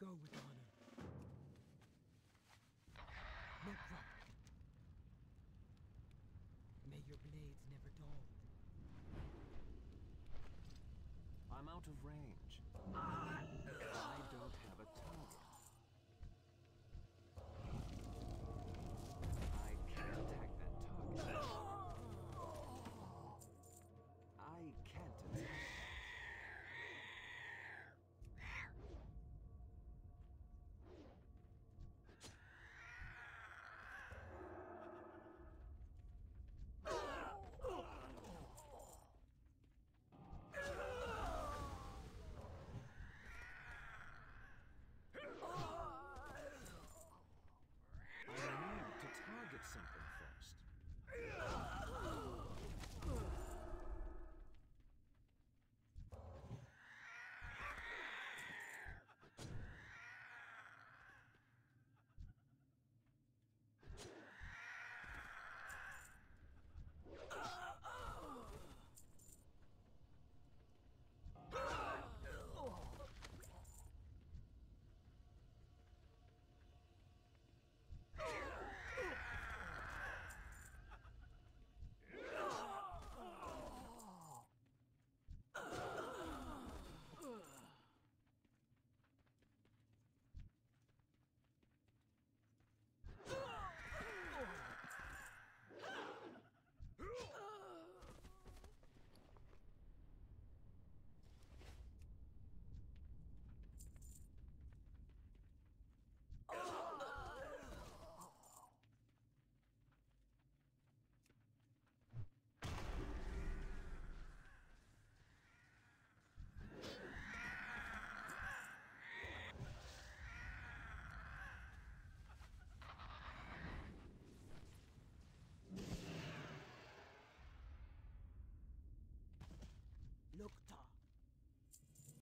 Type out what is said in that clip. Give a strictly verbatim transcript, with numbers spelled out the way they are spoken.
Go with honor. No problem. May your blades never dull. I'm out of range. I don't have a target. I can't attack that target. I can't attack that. To target something first. Loktar.